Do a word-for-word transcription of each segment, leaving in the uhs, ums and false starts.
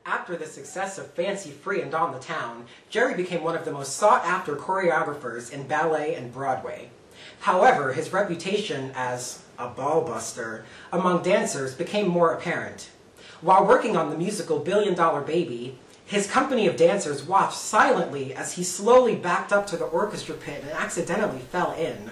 After the success of Fancy Free and On the Town, Jerry became one of the most sought-after choreographers in ballet and Broadway. However, his reputation as a ball buster among dancers became more apparent. While working on the musical Billion Dollar Baby, his company of dancers watched silently as he slowly backed up to the orchestra pit and accidentally fell in.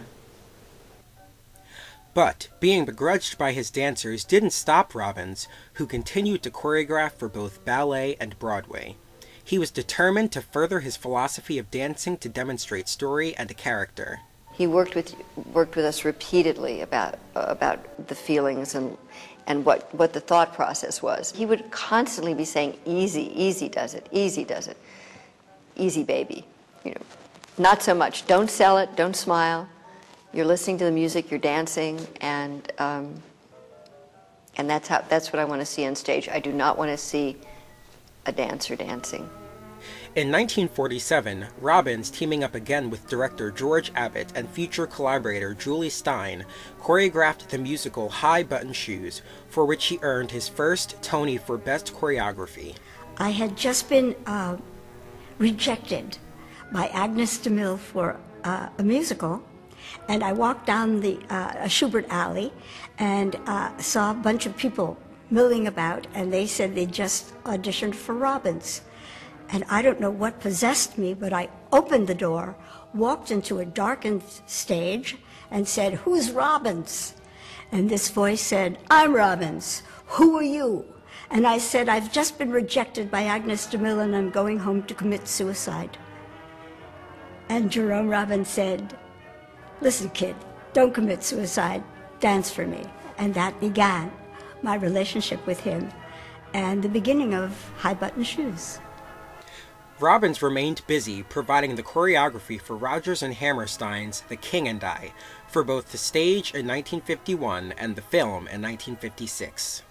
But being begrudged by his dancers didn't stop Robbins, who continued to choreograph for both ballet and Broadway. He was determined to further his philosophy of dancing to demonstrate story and character. He worked with worked with us repeatedly about uh, about the feelings and and what what the thought process was. He would constantly be saying, "Easy, easy does it, easy does it, easy baby." You know, not so much. Don't sell it. Don't smile. You're listening to the music. You're dancing, and um, and that's how that's what I want to see on stage. I do not want to see a dancer dancing. In nineteen forty-seven, Robbins, teaming up again with director George Abbott and future collaborator Julie Stein, choreographed the musical High Button Shoes, for which he earned his first Tony for Best Choreography. I had just been uh, rejected by Agnes DeMille for uh, a musical, and I walked down the uh, Schubert Alley and uh, saw a bunch of people milling about, and they said they just auditioned for Robbins. And I don't know what possessed me, but I opened the door, walked into a darkened stage, and said, "Who's Robbins?" And this voice said, "I'm Robbins. Who are you?" And I said, "I've just been rejected by Agnes DeMille, and I'm going home to commit suicide." And Jerome Robbins said, "Listen, kid, don't commit suicide. Dance for me." And that began my relationship with him and the beginning of High Button Shoes. Robbins remained busy providing the choreography for Rodgers and Hammerstein's The King and I, for both the stage in nineteen fifty-one and the film in nineteen fifty-six.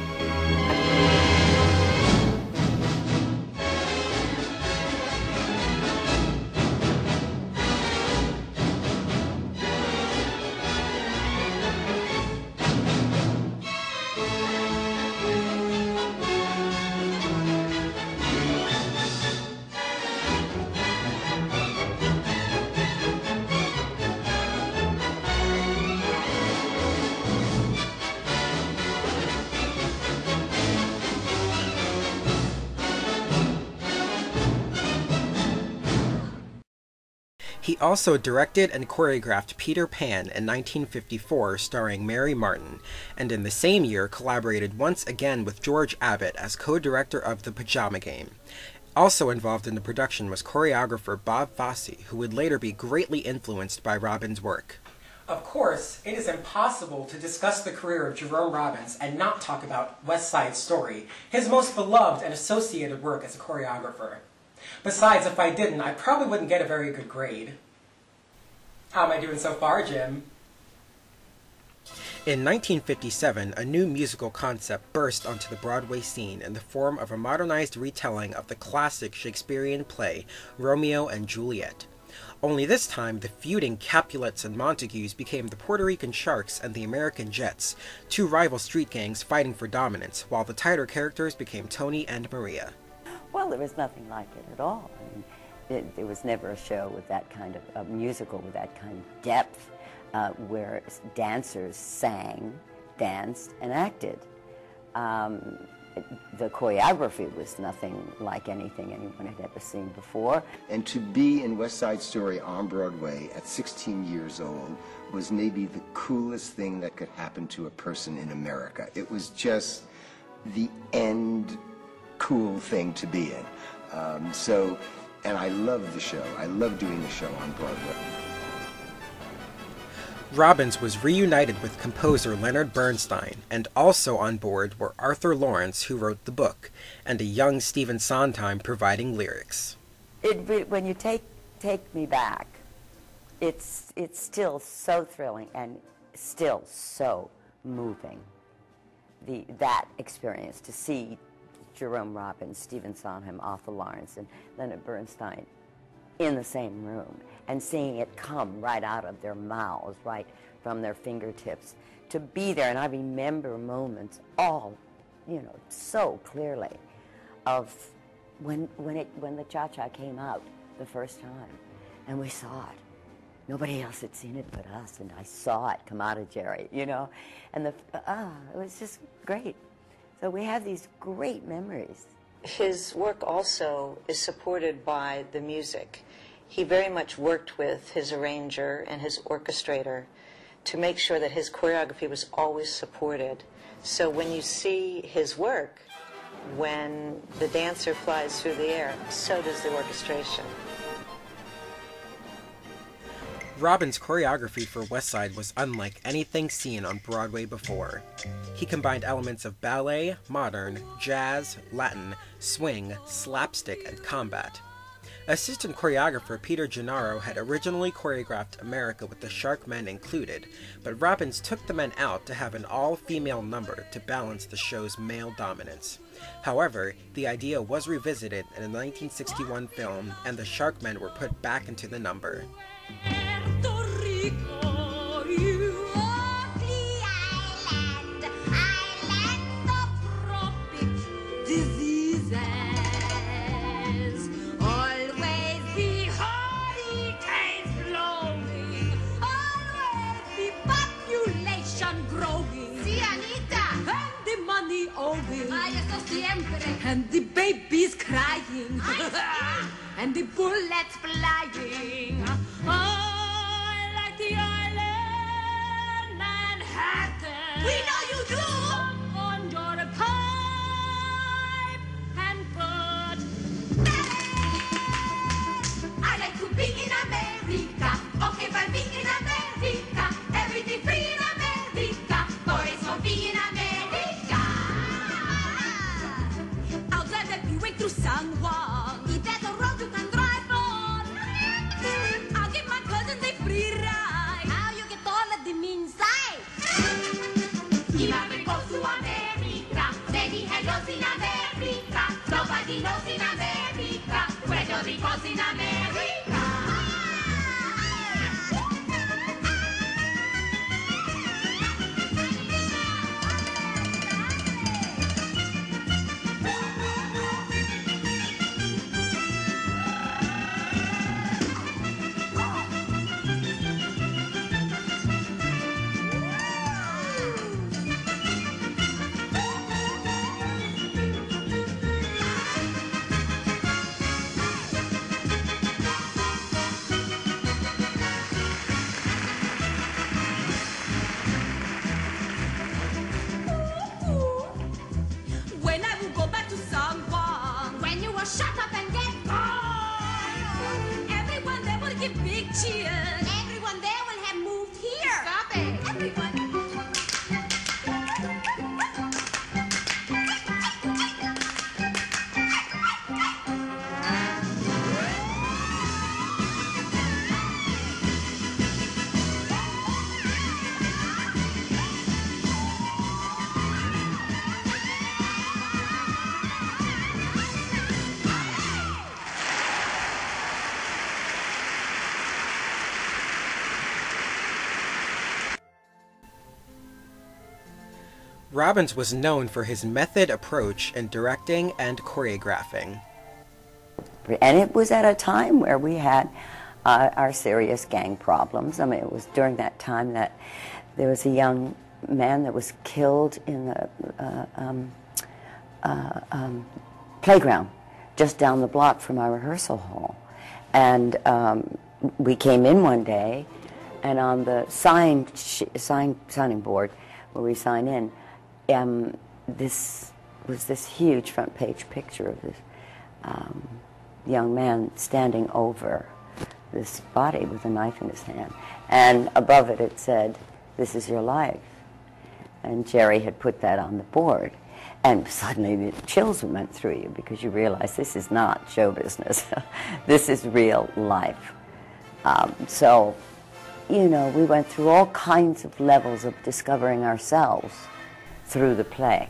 He also directed and choreographed Peter Pan in nineteen fifty-four, starring Mary Martin, and in the same year collaborated once again with George Abbott as co-director of The Pajama Game. Also involved in the production was choreographer Bob Fosse, who would later be greatly influenced by Robbins' work. Of course, it is impossible to discuss the career of Jerome Robbins and not talk about West Side Story, his most beloved and associated work as a choreographer. Besides, if I didn't, I probably wouldn't get a very good grade. How am I doing so far, Jim? In nineteen fifty-seven, a new musical concept burst onto the Broadway scene in the form of a modernized retelling of the classic Shakespearean play, Romeo and Juliet. Only this time, the feuding Capulets and Montagues became the Puerto Rican Sharks and the American Jets, two rival street gangs fighting for dominance, while the tighter characters became Tony and Maria. Well, there was nothing like it at all. I mean, it, there was never a show with that kind of, a musical with that kind of depth, uh, where dancers sang, danced, and acted. Um, it, the choreography was nothing like anything anyone had ever seen before. And to be in West Side Story on Broadway at sixteen years old was maybe the coolest thing that could happen to a person in America. It was just the end cool thing to be in. Um, so, and I love the show. I love doing the show on Broadway. Robbins was reunited with composer Leonard Bernstein, and also on board were Arthur Lawrence, who wrote the book, and a young Stephen Sondheim providing lyrics. It, when you take, take me back, it's, it's still so thrilling and still so moving. The, that experience, to see Jerome Robbins, Stephen Sondheim, Arthur Lawrence, and Leonard Bernstein in the same room, and seeing it come right out of their mouths, right from their fingertips, to be there. And I remember moments all, you know, so clearly. of when, when, it, when the Cha-Cha came out the first time, and we saw it. Nobody else had seen it but us, and I saw it come out of Jerry, you know, and the, ah, it was just great. So we have these great memories. His work also is supported by the music. He very much worked with his arranger and his orchestrator to make sure that his choreography was always supported. So when you see his work, when the dancer flies through the air, so does the orchestration. Robbins' choreography for West Side was unlike anything seen on Broadway before. He combined elements of ballet, modern, jazz, Latin, swing, slapstick, and combat. Assistant choreographer Peter Gennaro had originally choreographed America with the Shark Men included, but Robbins took the men out to have an all-female number to balance the show's male dominance. However, the idea was revisited in a nineteen sixty-one film, and the Shark Men were put back into the number. And the baby's crying, and the bullets flying. I like the island Manhattan. We know you do. On your pipe and put. I like to be in America. Okay, but be in America. Everything free in America. Boys for being America. Through San Juan, if there's a road you can drive on, I'll give my cousins a free ride. How you get all of them inside? Everybody goes to America, many hellos in America. Nobody knows in America, Puerto Rico's in America. Shut up and get gone! Everyone there will give big cheers. Everyone there will have moved here. Stop it! Everyone. Robbins was known for his method approach in directing and choreographing. And it was at a time where we had uh, our serious gang problems. I mean, it was during that time that there was a young man that was killed in the uh, um, uh, um, playground just down the block from our rehearsal hall. And um, we came in one day, and on the sign, sh sign signing board where we sign in, Um, this was this huge front page picture of this um, young man standing over this body with a knife in his hand. And above it it said, "This is your life." And Jerry had put that on the board. And suddenly the chills went through you because you realize this is not show business. This is real life. Um, so, you know, we went through all kinds of levels of discovering ourselves through the play.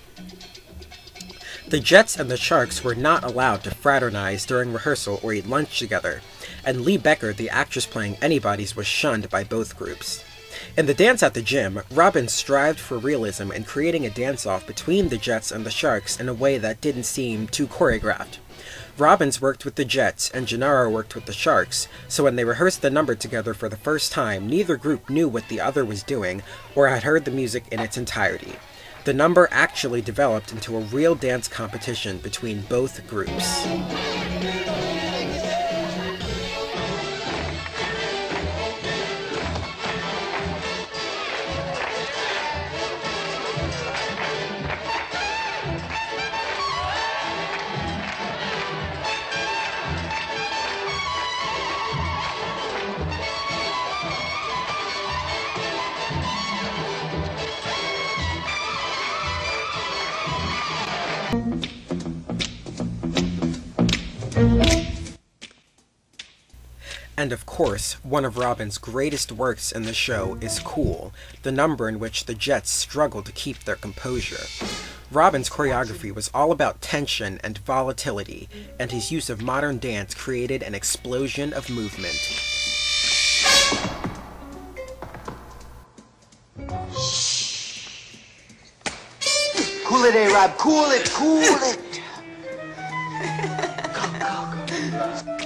The Jets and the Sharks were not allowed to fraternize during rehearsal or eat lunch together, and Lee Becker, the actress playing Anybody's, was shunned by both groups. In the dance at the gym, Robbins strived for realism in creating a dance-off between the Jets and the Sharks in a way that didn't seem too choreographed. Robbins worked with the Jets and Gennaro worked with the Sharks, so when they rehearsed the number together for the first time, neither group knew what the other was doing or had heard the music in its entirety. The number actually developed into a real dance competition between both groups. And of course, one of Robbins' greatest works in the show is Cool, the number in which the Jets struggle to keep their composure. Robbins' choreography was all about tension and volatility, and his use of modern dance created an explosion of movement. Cool it, A-Rob, cool it, cool it! Go, go, go.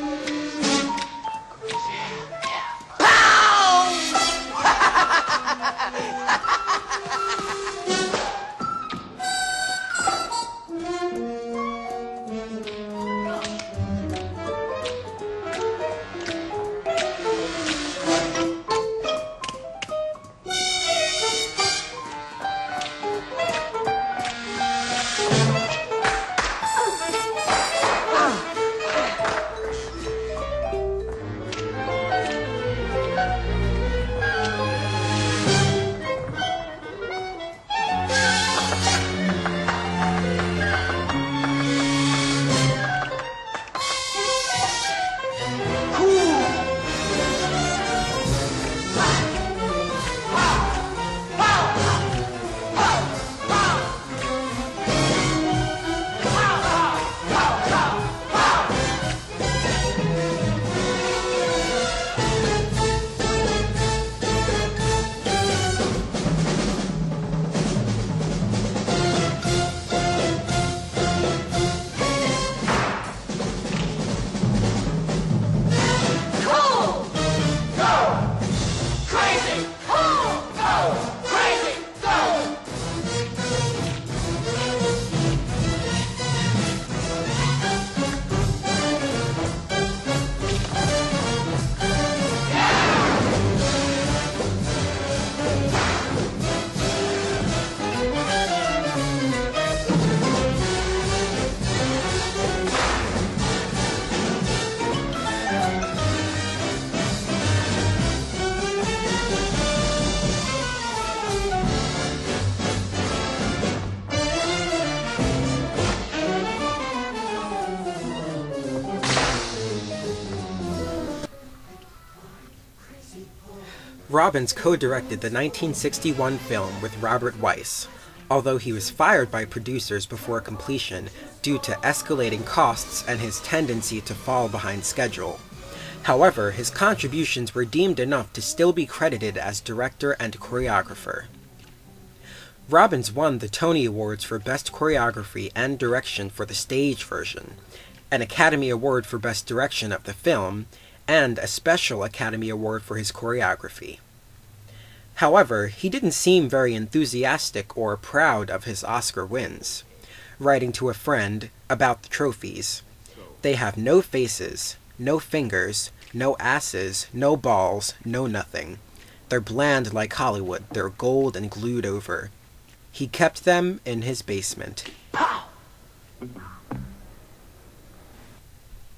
Robbins co-directed the nineteen sixty-one film with Robert Weiss, although he was fired by producers before completion due to escalating costs and his tendency to fall behind schedule. However, his contributions were deemed enough to still be credited as director and choreographer. Robbins won the Tony Awards for Best Choreography and Direction for the stage version, an Academy Award for Best Direction of the film, and a special Academy Award for his choreography. However, he didn't seem very enthusiastic or proud of his Oscar wins, writing to a friend about the trophies. "They have no faces, no fingers, no asses, no balls, no nothing. They're bland like Hollywood, they're gold and glued over. He kept them in his basement." Pow!